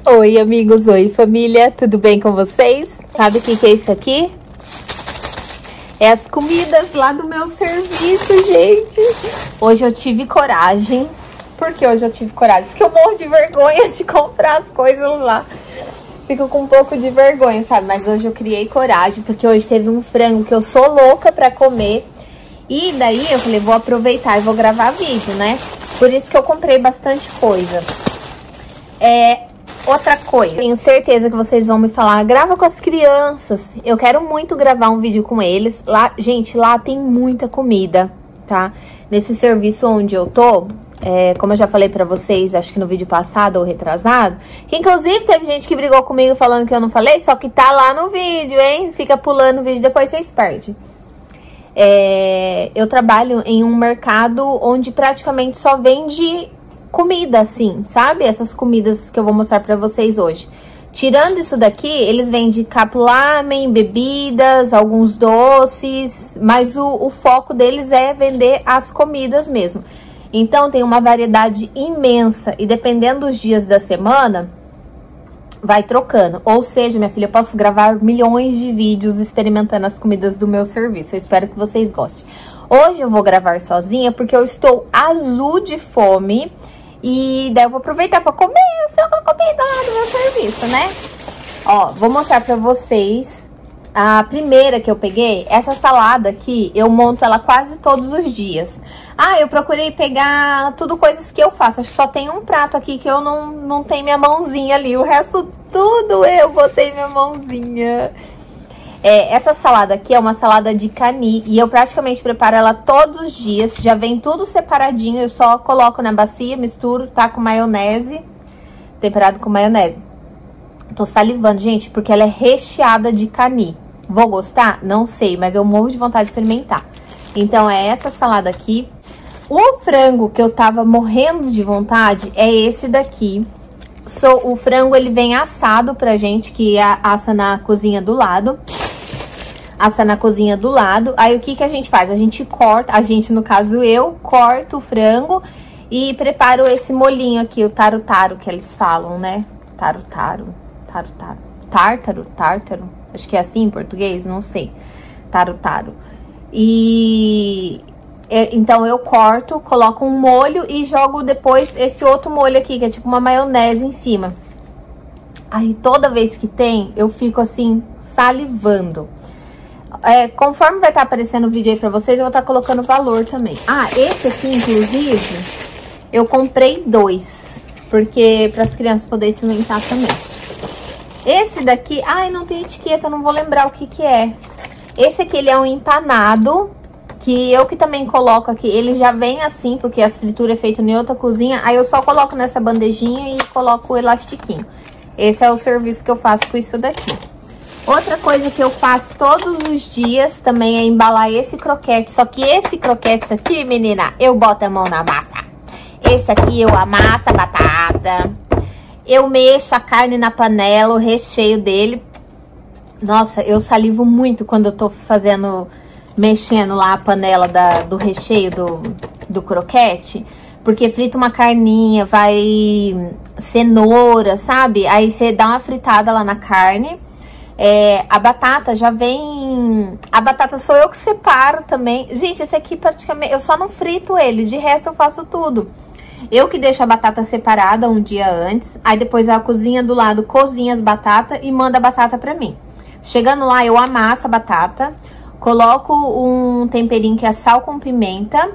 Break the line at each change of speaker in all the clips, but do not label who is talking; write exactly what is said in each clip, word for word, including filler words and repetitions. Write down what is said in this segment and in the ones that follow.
Oi, amigos, oi, família, tudo bem com vocês? Sabe o que que é isso aqui? É as comidas lá do meu serviço, gente. Hoje eu tive coragem. Por que hoje eu tive coragem? Porque eu morro de vergonha de comprar as coisas lá. Fico com um pouco de vergonha, sabe? Mas hoje eu criei coragem, porque hoje teve um frango que eu sou louca pra comer. E daí eu falei, vou aproveitar e vou gravar vídeo, né? Por isso que eu comprei bastante coisa. É, outra coisa, tenho certeza que vocês vão me falar, grava com as crianças. Eu quero muito gravar um vídeo com eles. Lá, gente, lá tem muita comida, tá? Nesse serviço onde eu tô, é, como eu já falei pra vocês, acho que no vídeo passado ou retrasado, que inclusive teve gente que brigou comigo falando que eu não falei, só que tá lá no vídeo, hein? Fica pulando o vídeo, depois vocês perdem. É, eu trabalho em um mercado onde praticamente só vende comida, assim, sabe? Essas comidas que eu vou mostrar pra vocês hoje. Tirando isso daqui, eles vendem capulamen, bebidas, alguns doces, mas o, o foco deles é vender as comidas mesmo. Então, tem uma variedade imensa e dependendo dos dias da semana, vai trocando. Ou seja, minha filha, eu posso gravar milhões de vídeos experimentando as comidas do meu serviço. Eu espero que vocês gostem. Hoje eu vou gravar sozinha porque eu estou azul de fome. E daí eu vou aproveitar pra comer essa comida lá do meu serviço, né? Ó, vou mostrar pra vocês a primeira que eu peguei. Essa salada aqui, eu monto ela quase todos os dias. Ah, eu procurei pegar tudo coisas que eu faço. Acho que só tem um prato aqui que eu não, não tenho minha mãozinha ali. O resto tudo eu botei minha mãozinha. É, essa salada aqui é uma salada de cani e eu praticamente preparo ela todos os dias. Já vem tudo separadinho, eu só coloco na bacia, misturo, tá com maionese, temperado com maionese. Tô salivando, gente, porque ela é recheada de cani. Vou gostar? Não sei, mas eu morro de vontade de experimentar. Então é essa salada aqui. O frango que eu tava morrendo de vontade é esse daqui. So, o frango ele vem assado pra gente, que assa na cozinha do lado. Assa na cozinha do lado. Aí o que que a gente faz? A gente corta, a gente no caso eu, corto o frango e preparo esse molhinho aqui, o tarutaro que eles falam, né? Tarutaro, tarutaro, tártaro, tártaro, acho que é assim em português, não sei. Tarutaro. E então eu corto, coloco um molho e jogo depois esse outro molho aqui, que é tipo uma maionese em cima. Aí toda vez que tem, eu fico assim salivando. É, conforme vai estar aparecendo o vídeo aí pra vocês, eu vou estar colocando o valor também. Ah, esse aqui, inclusive, eu comprei dois, porque para as crianças poderem experimentar também. Esse daqui, ai, não tem etiqueta, não vou lembrar o que que é. Esse aqui, ele é um empanado, que eu que também coloco aqui, ele já vem assim, porque as frituras é feito em outra cozinha, aí eu só coloco nessa bandejinha e coloco o elastiquinho. Esse é o serviço que eu faço com isso daqui. Outra coisa que eu faço todos os dias também é embalar esse croquete. Só que esse croquete aqui, menina, eu boto a mão na massa. Esse aqui eu amasso a batata. Eu mexo a carne na panela, o recheio dele. Nossa, eu salivo muito quando eu tô fazendo, mexendo lá a panela da, do recheio do, do croquete. Porque frita uma carninha, vai cenoura, sabe? Aí você dá uma fritada lá na carne. É, a batata já vem... A batata sou eu que separo também. Gente, esse aqui praticamente... Eu só não frito ele, de resto eu faço tudo. Eu que deixo a batata separada um dia antes. Aí depois a cozinha do lado cozinha as batatas e manda a batata pra mim. Chegando lá, eu amasso a batata. Coloco um temperinho que é sal com pimenta.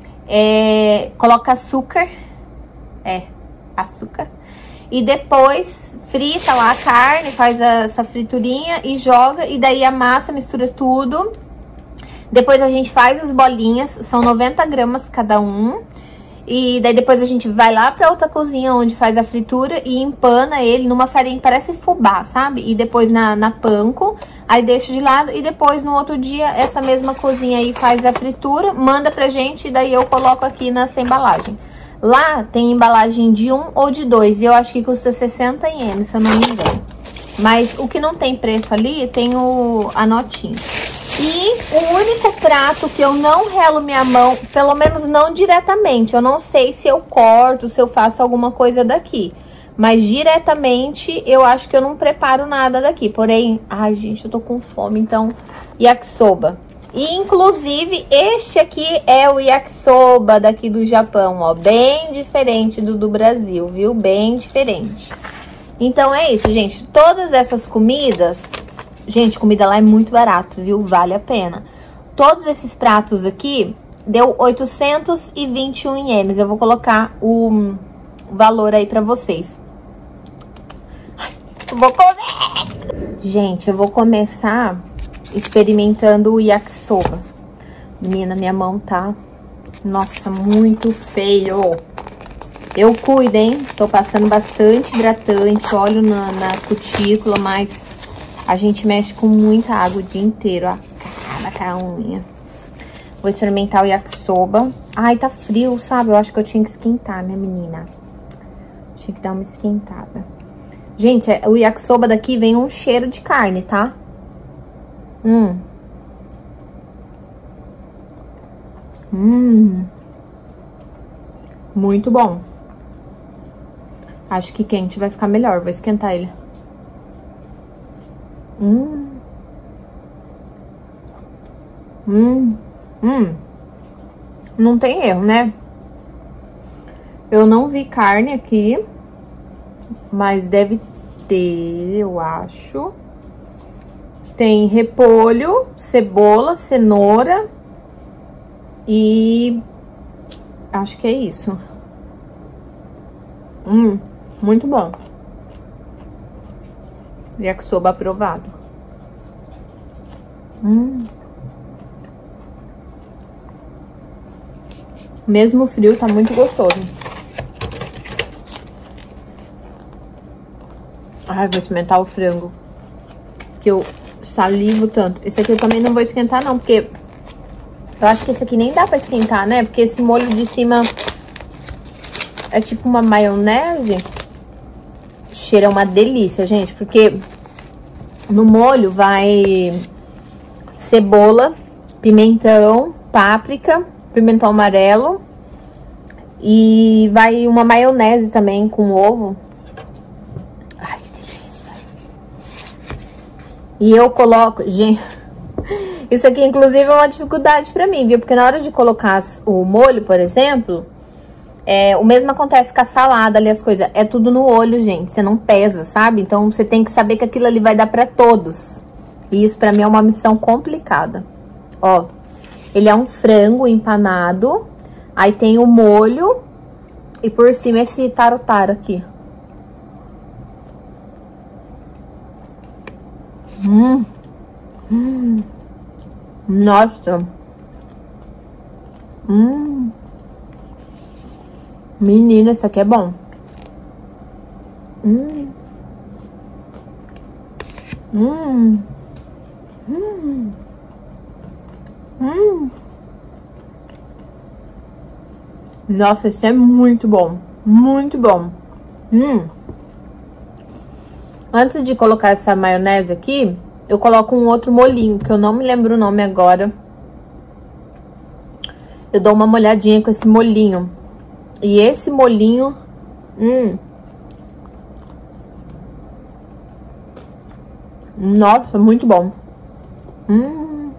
É, coloco açúcar. É, açúcar. E depois frita lá a carne, faz essa friturinha e joga. E daí amassa, mistura tudo. Depois a gente faz as bolinhas, são noventa gramas cada um. E daí depois a gente vai lá pra outra cozinha onde faz a fritura e empana ele numa farinha, parece fubá, sabe? E depois na, na panko, aí deixa de lado. E depois no outro dia essa mesma cozinha aí faz a fritura, manda pra gente e daí eu coloco aqui nessa embalagem. Lá tem embalagem de um ou de dois, e eu acho que custa sessenta ienes, se eu não me engano. Mas o que não tem preço ali, tem o, a notinha. E o único prato que eu não relo minha mão, pelo menos não diretamente, eu não sei se eu corto, se eu faço alguma coisa daqui. Mas diretamente, eu acho que eu não preparo nada daqui. Porém, ai, gente, eu tô com fome, então, yakisoba. E, inclusive, este aqui é o yakisoba daqui do Japão, ó. Bem diferente do do Brasil, viu? Bem diferente. Então, é isso, gente. Todas essas comidas... Gente, comida lá é muito barato, viu? Vale a pena. Todos esses pratos aqui, deu oitocentos e vinte e um ienes. Eu vou colocar o valor aí pra vocês. Vou comer! Gente, eu vou começar experimentando o yakisoba. Menina, minha mão tá... Nossa, muito feio. Eu cuido, hein? Tô passando bastante hidratante, óleo na, na cutícula, mas a gente mexe com muita água o dia inteiro, ó. Caraca, a unha. Vou experimentar o yakisoba. Ai, tá frio, sabe? Eu acho que eu tinha que esquentar, né, menina? Tinha que dar uma esquentada. Gente, o yakisoba daqui vem um cheiro de carne, tá? Hum. Hum. Muito bom. Acho que quente vai ficar melhor. Vou esquentar ele. Hum. Hum. Hum. Não tem erro, né? Eu não vi carne aqui. Mas deve ter, eu acho. Tem repolho, cebola, cenoura. E acho que é isso. Hum, muito bom. Yakisoba aprovado. Hum. Mesmo frio, tá muito gostoso. Ai, vou experimentar o frango. Que eu salivo tanto. Esse aqui eu também não vou esquentar, não. Porque eu acho que esse aqui nem dá pra esquentar, né? Porque esse molho de cima é tipo uma maionese. Cheira uma delícia, gente. Porque no molho vai cebola, pimentão, páprica, pimentão amarelo. E vai uma maionese também com ovo. E eu coloco, gente, isso aqui inclusive é uma dificuldade pra mim, viu? Porque na hora de colocar o molho, por exemplo, é, o mesmo acontece com a salada ali, as coisas. É tudo no olho, gente, você não pesa, sabe? Então você tem que saber que aquilo ali vai dar pra todos. E isso pra mim é uma missão complicada. Ó, ele é um frango empanado, aí tem o molho e por cima esse tarotaro aqui. Hum, hum, nossa, hum, menina, isso aqui é bom. Hum, hum, hum, hum. Nossa, isso é muito bom, muito bom. Hum. Antes de colocar essa maionese aqui, eu coloco um outro molhinho, que eu não me lembro o nome agora. Eu dou uma molhadinha com esse molhinho. E esse molhinho... Hum, nossa, muito bom. Hum.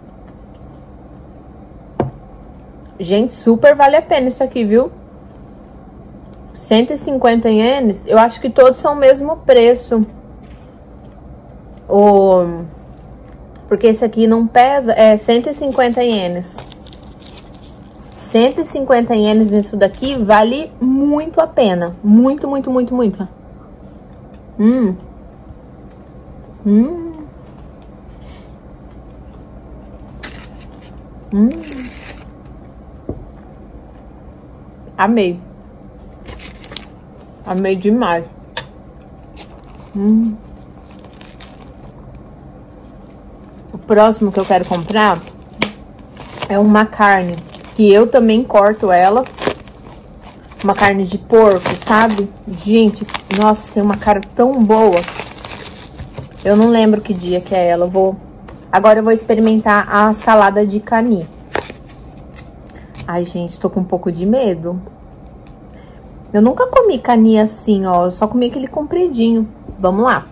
Gente, super vale a pena isso aqui, viu? cento e cinquenta ienes, eu acho que todos são o mesmo preço. O... Porque esse aqui não pesa, é cento e cinquenta ienes. cento e cinquenta ienes nisso daqui vale muito a pena. Muito, muito, muito, muito. Hum. Hum. Hum. Amei. Amei demais. Hum. O próximo que eu quero comprar é uma carne que eu também corto ela. Uma carne de porco, sabe? Gente, nossa, tem uma cara tão boa. Eu não lembro que dia que é ela. Eu vou... Agora eu vou experimentar a salada de cani. Ai, gente, tô com um pouco de medo. Eu nunca comi cani assim, ó. Eu só comi aquele compridinho. Vamos lá.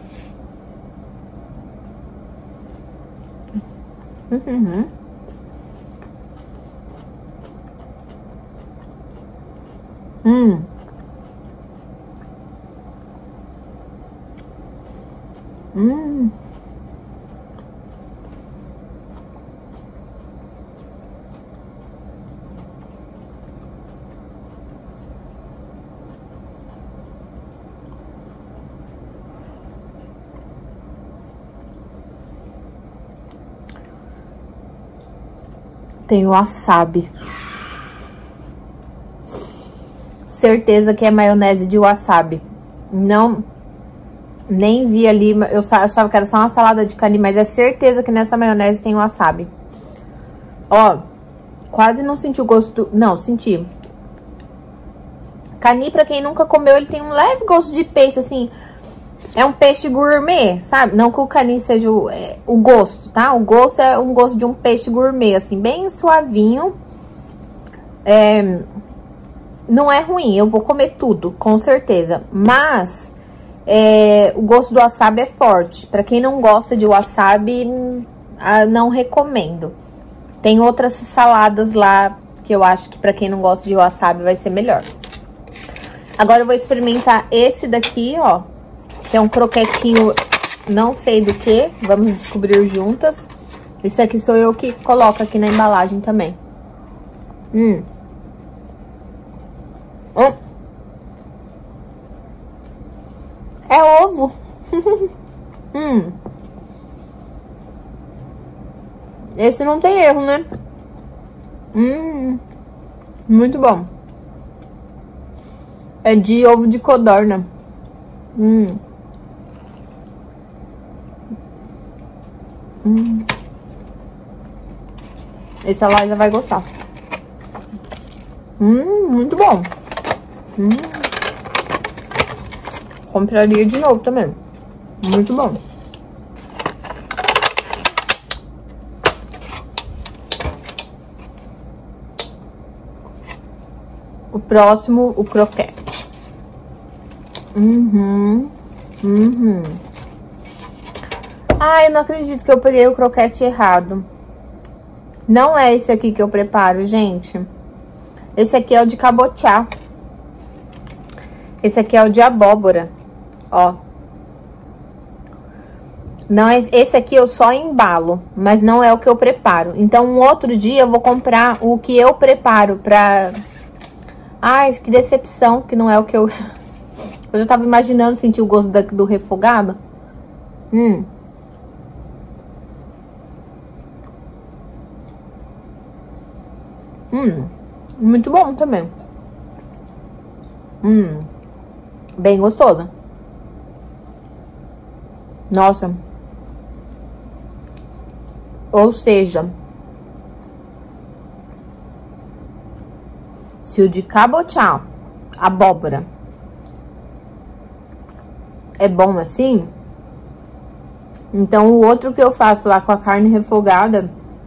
Uhum. Hum. Hum. Tem o wasabi. Certeza que é maionese de wasabi. Não, nem vi ali, eu achava que era só uma salada de cani, mas é certeza que nessa maionese tem wasabi. Ó, quase não senti o gosto, não, senti. Cani, pra quem nunca comeu, ele tem um leve gosto de peixe, assim. É um peixe gourmet, sabe? Não que o cani seja o, é, o gosto, tá? O gosto é um gosto de um peixe gourmet, assim, bem suavinho. É, não é ruim, eu vou comer tudo, com certeza. Mas é, o gosto do wasabi é forte. Pra quem não gosta de wasabi, não recomendo. Tem outras saladas lá que eu acho que pra quem não gosta de wasabi vai ser melhor. Agora eu vou experimentar esse daqui, ó. Que é um croquetinho, não sei do que, vamos descobrir juntas. Esse aqui sou eu que coloco aqui na embalagem também. Hum. Hum. É ovo. Hum. Esse não tem erro, né? Hum. Muito bom. É de ovo de codorna. Hum. Hum. Esse a Laila vai gostar. Hum, muito bom. Hum. Compraria de novo também. Muito bom. O próximo, o croquete. Uhum. Uhum. Ai, eu não acredito que eu peguei o croquete errado. Não é esse aqui que eu preparo, gente. Esse aqui é o de cabotiá. Esse aqui é o de abóbora. Ó. Não é, esse aqui eu só embalo, mas não é o que eu preparo. Então, um outro dia eu vou comprar o que eu preparo pra... Ai, que decepção, que não é o que eu... Eu já tava imaginando sentir o gosto da, do refogado. Hum. Hum. Muito bom também. Hum. Bem gostoso. Nossa. Ou seja... Se o de cabotiá, abóbora, é bom assim, então o outro que eu faço lá com a carne refogada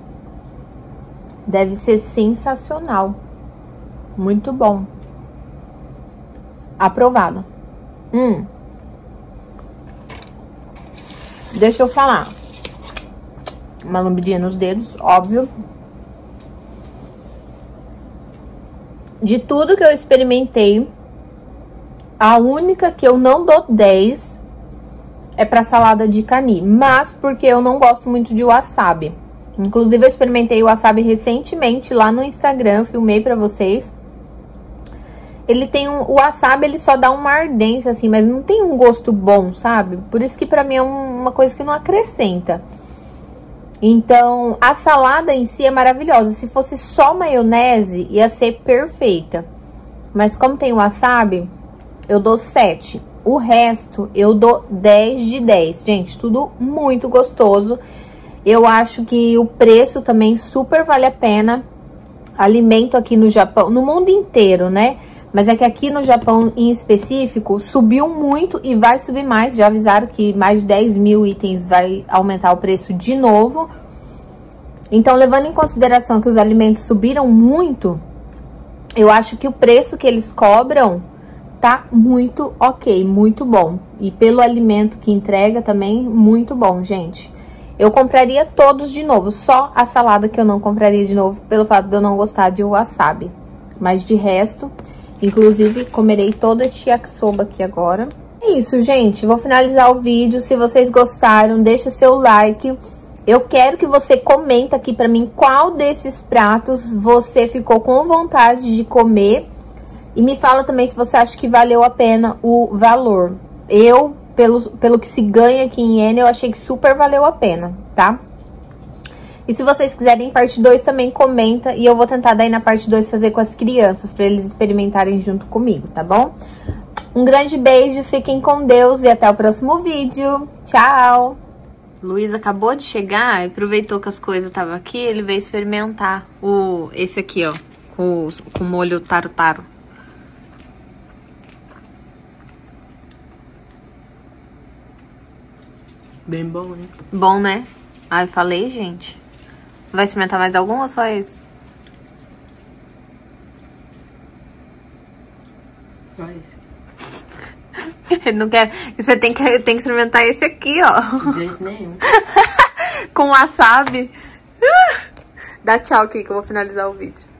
deve ser sensacional. Muito bom. Aprovado. Hum. Deixa eu falar. Uma lambidinha nos dedos, óbvio. De tudo que eu experimentei, a única que eu não dou dez é pra salada de cani, mas porque eu não gosto muito de wasabi. Inclusive, eu experimentei o wasabi recentemente lá no Instagram, filmei pra vocês. Ele tem um... O wasabi, ele só dá uma ardência, assim, mas não tem um gosto bom, sabe? Por isso que pra mim é uma coisa que não acrescenta. Então, a salada em si é maravilhosa. Se fosse só maionese, ia ser perfeita. Mas como tem o wasabi, eu dou sete. O resto, eu dou dez de dez. Gente, tudo muito gostoso. Eu acho que o preço também super vale a pena. Alimento aqui no Japão, no mundo inteiro, né? Mas é que aqui no Japão, em específico, subiu muito e vai subir mais. Já avisaram que mais de dez mil itens vai aumentar o preço de novo. Então, levando em consideração que os alimentos subiram muito, eu acho que o preço que eles cobram tá muito ok, muito bom. E pelo alimento que entrega também, muito bom, gente. Eu compraria todos de novo, só a salada que eu não compraria de novo, pelo fato de eu não gostar de wasabi. Mas de resto, inclusive, comerei todo este yakisoba aqui agora. É isso, gente, vou finalizar o vídeo. Se vocês gostaram, deixa seu like. Eu quero que você comenta aqui pra mim qual desses pratos você ficou com vontade de comer. E me fala também se você acha que valeu a pena o valor. Eu, pelo, pelo que se ganha aqui em iene, eu achei que super valeu a pena, tá? E se vocês quiserem parte dois, também comenta. E eu vou tentar daí na parte dois fazer com as crianças, pra eles experimentarem junto comigo, tá bom? Um grande beijo, fiquem com Deus e até o próximo vídeo. Tchau! Luiz acabou de chegar e aproveitou que as coisas estavam aqui, ele veio experimentar o, esse aqui, ó, com, com molho taro-taro.
Bem bom, né?
Bom, né? Ai, falei, gente. Vai experimentar mais algum ou só esse?
Só esse.
Ele não quer... Você tem que, tem que experimentar esse aqui, ó.
De jeito nenhum.
Com wasabi. Dá tchau aqui que eu vou finalizar o vídeo.